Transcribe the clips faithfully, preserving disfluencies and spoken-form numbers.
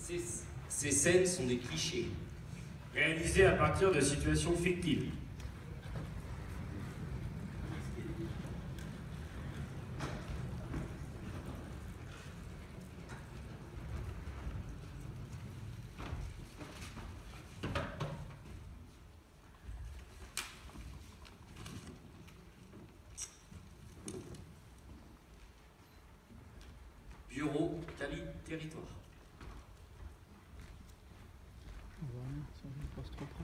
Ces, ces scènes sont des clichés. Réalisés à partir de situations fictives. Bureau, Cali, territoire. Voilà, si on ne passe trop près.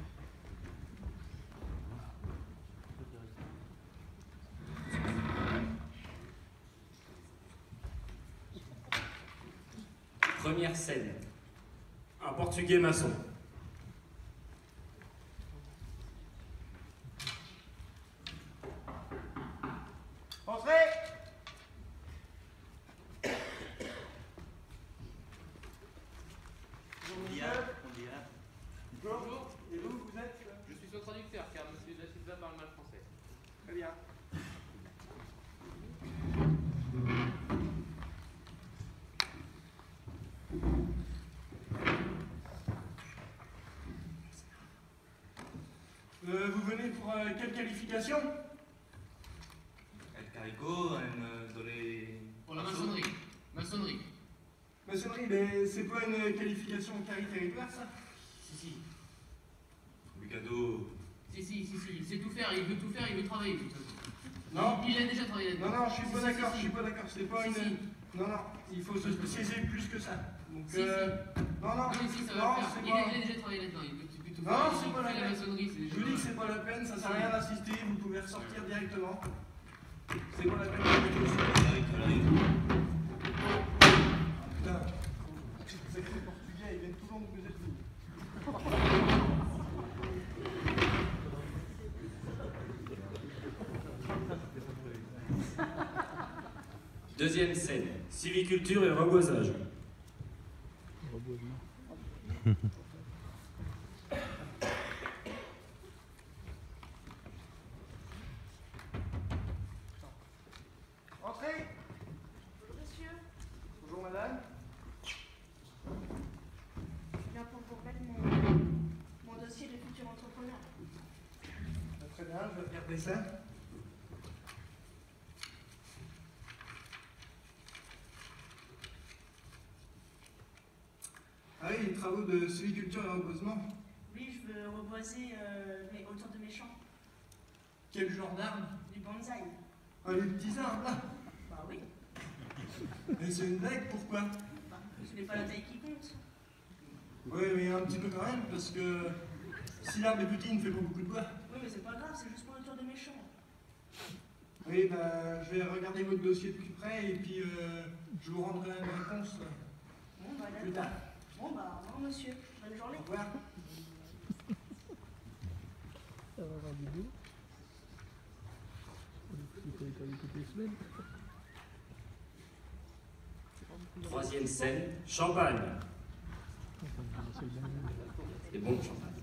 Première scène. Un Portugais maçon. Entrez! Bonjour, monsieur. Bonjour. Et vous, vous êtes? Je suis son traducteur, car M. Da Silva parle mal français. Très bien. Euh, vous venez pour euh, quelle qualification? El Carico aime donner... Pour la maçonnerie. Maçonnerie. Maçonnerie, mais c'est pas une qualification carré territoire, ça? Si, si. Mikado. Si, si, si, si. Il sait tout faire, il veut tout faire, il veut travailler, de toute façon. Non? Il, il a déjà travaillé là-dedans. Non, non, je suis Si, pas si, d'accord, si, je si. suis pas d'accord, c'est pas Si, une... si. Non, non, il faut se spécialiser plus que ça. Donc, Si, euh... Non, non, Non, mais si, ça va non, le faire. c'est Il, pas... a, il a déjà travaillé là-dedans, il peut, il peut tout Non, faire. c'est Il pas la fait la peine. maçonnerie, c'est Je vous dis que c'est pas la peine, ça sert à rien d'insister, vous pouvez ressortir directement. C'est pas la peine de mettre aussi. Putain, sacré portugais, ils viennent tout le long que vous êtes vous. Deuxième scène. Sylviculture et reboisage. Reboisement. Entrez. Bonjour monsieur, Bonjour madame. je viens pour vous remettre mon, mon dossier de futur entrepreneur. Très bien, je vais regarder ça. Ah oui, les travaux de sylviculture et reboisement. Oui, je veux reboiser euh, mes, autour de mes champs, Quel genre d'arbres? du bonsaï. Ah, les petits arbres là. Bah oui, Mais c'est une blague, pourquoi? bah, ce n'est pas la taille qui compte. Oui, mais un petit peu quand même, parce que si l'arbre est petit, il ne fait pas beaucoup de bois. Oui, mais c'est pas grave, c'est juste pour autour de mes champs. Oui, bah, je vais regarder votre dossier de plus près et puis euh, je vous rendrai une réponse Bon, bah plus d'accord. tard. Bon, bah au revoir monsieur, bonne journée. Au revoir. Ça va avoir du boulot. Il faut étaler toutes les semaines. Troisième scène. Champagne. C'est le bon monde. C'est bon le champagne.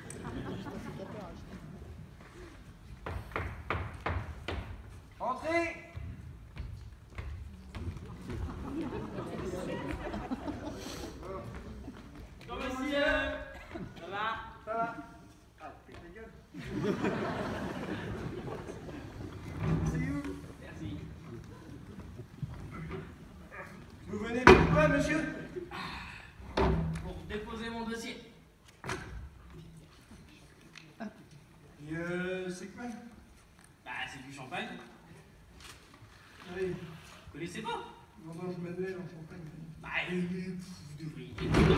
Entrez. Bonjour monsieur. Ça va? Ça va? Ah, fais ta gueule. C'est où? Merci. Vous venez pour quoi, monsieur? Pour déposer mon dossier. Et euh, c'est quoi? Bah, c'est du champagne. Oui, Vous connaissez pas? vendange manuelle en Champagne. Bah, euh, vous devriez.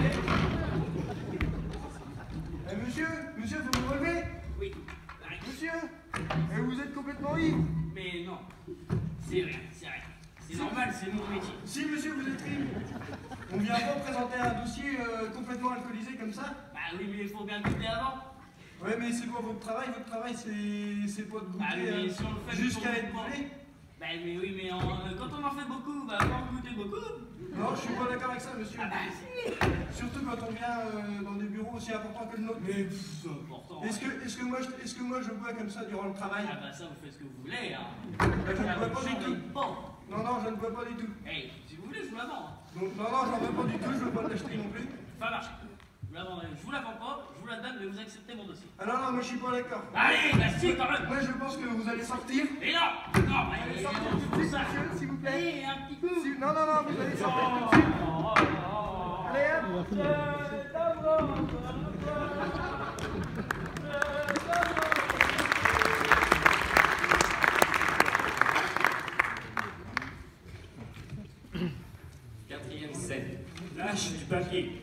Eh, monsieur, monsieur, vous me relevez? Oui. Bah, Monsieur, eh, vous êtes complètement ivre. mais non. C'est rien, c'est rien. C'est normal, c'est mon métier. Si, monsieur, vous êtes ivre. On vient pas présenter un dossier euh, complètement alcoolisé comme ça? Bah oui, mais il faut bien goûter avant. Ouais, mais c'est quoi votre travail? Votre travail, c'est c'est pas de goûter Bah, mais euh, si on le fait jusqu'à pour- être brûlé? Bah mais oui, mais en- euh, quand on en fait beaucoup, bah faut en goûter beaucoup. Non, je suis pas d'accord avec ça, monsieur. Ah bah si. Surtout quand on vient euh, dans des bureaux aussi importants que le nôtre. Mais pff, C'est important. est-ce que, est-ce que moi, je- est-ce que moi je bois comme ça durant le travail? Ah bah ça, vous faites ce que vous voulez, hein. Bah, je ne Ah, bois pas j'en du tout. veux pas. Non, non, je ne bois pas du tout. Hey, si vous voulez, je vous la vends. Donc, non, non, j'en veux pas du tout, je veux pas l'acheter non plus. Ça marche. Je vous la vendrai. Je vous la vends pas, je vous la donne, mais vous acceptez mon dossier. Ah non, non, moi je suis pas d'accord. Allez, bah si, quand même. Moi je pense que vous allez sortir. Et non, non, Vous allez allez, sortir on tout de fout suite, ça. monsieur, s'il vous plaît. Allez, un petit coup. Si- Non, non, non, vous allez sortir tout de Oh, suite. oh, oh. Allez, hop. On va finir. Quatrième scène. Lâche du papier.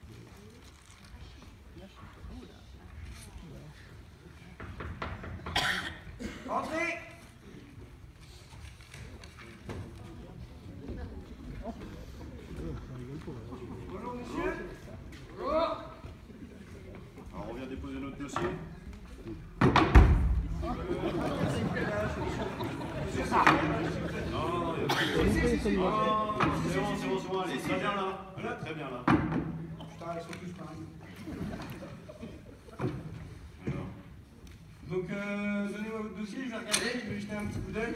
Entrez. Bonjour monsieur. Bonjour. Alors on vient déposer notre dossier. Non, non, non, il y a pas de- Si, si, si, si. Non, non, non, c'est bon, c'est bon, c'est bon, allez, très bien là. Voilà, très bien là. Putain, ils sont tous pareils. Alors, Donc, euh, donnez-moi votre dossier, je vais regarder, je vais jeter un petit coup d'œil.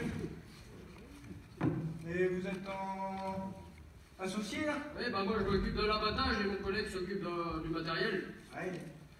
Et vous êtes en associé là? Oui, bah moi je m'occupe de l'abattage et mon collègue s'occupe de- du matériel. Ouais.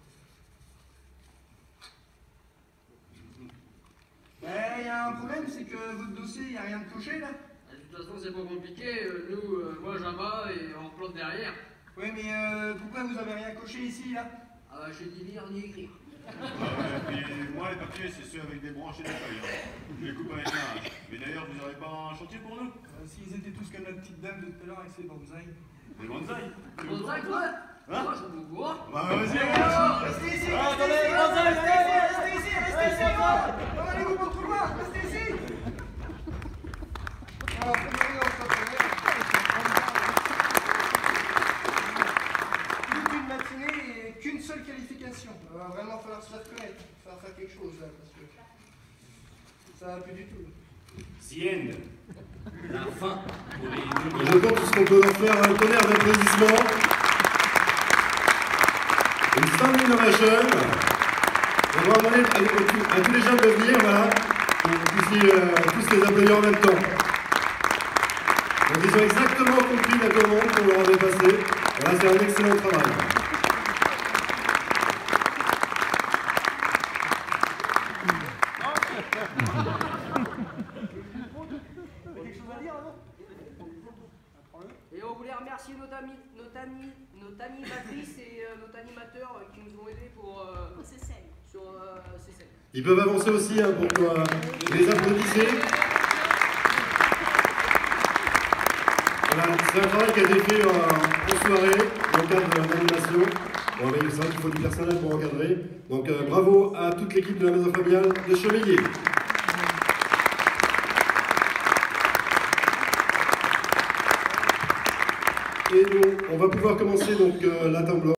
Ben, il y a un problème, c'est que votre dossier, il n'y a rien de coché là. De toute façon, c'est pas compliqué. euh, Nous, euh, moi j'abats et on plante derrière. Ouais, mais euh, pourquoi vous avez rien coché ici là? Ah bah, je sais ni lire ni écrire. ah ouais, puis moi les papiers c'est ceux avec des branches et des feuilles. hein. Je les coupe avec un hache. Mais d'ailleurs vous n'aurez pas un chantier pour nous? Euh, S'ils étaient tous comme la petite dame de tout à l'heure avec ses bonsaïs. Des bonsaïs? Bon, ça, toi Hein? Moi, je suis au courant. Bah vas-y, Allez, on restez ici, Ah, restez attendez, ici, bonsaïs, restez ici, restez ici, restez ici, non, allez-vous pas trop loin, restez ici. Alors, premièrement, on s'appelle. Toute une matinée et qu'une seule qualification. Il va vraiment falloir se faire connaître, il va falloir faire quelque chose là, parce que ça va plus du tout. The end. La fin pour les Et je pense tout ce qu'on peut leur faire un tonnerre d'applaudissements. Une stand innovation. On va demander à, à- à tous les jeunes de venir, voilà, pour que vous puissiez euh, tous les applaudir en même temps. Donc ils ont exactement compris la commande qu'on leur avait passée. Voilà, c'est un excellent travail. Et on voulait remercier notre ami, notre ami, notre animatrice et euh, notre animateur euh, qui nous ont aidés pour euh, Pour ces scènes. sur euh, ces scènes. Ils peuvent avancer aussi hein, pour euh, les applaudisser. Voilà, c'est un travail qui a été fait euh, en soirée, dans le cadre de l'animation. Bon, mais c'est vrai qu'il faut du personnel pour encadrer. Donc euh, bravo à toute l'équipe de la maison familiale de Chevilliers. Et nous, on va pouvoir commencer donc euh, la table.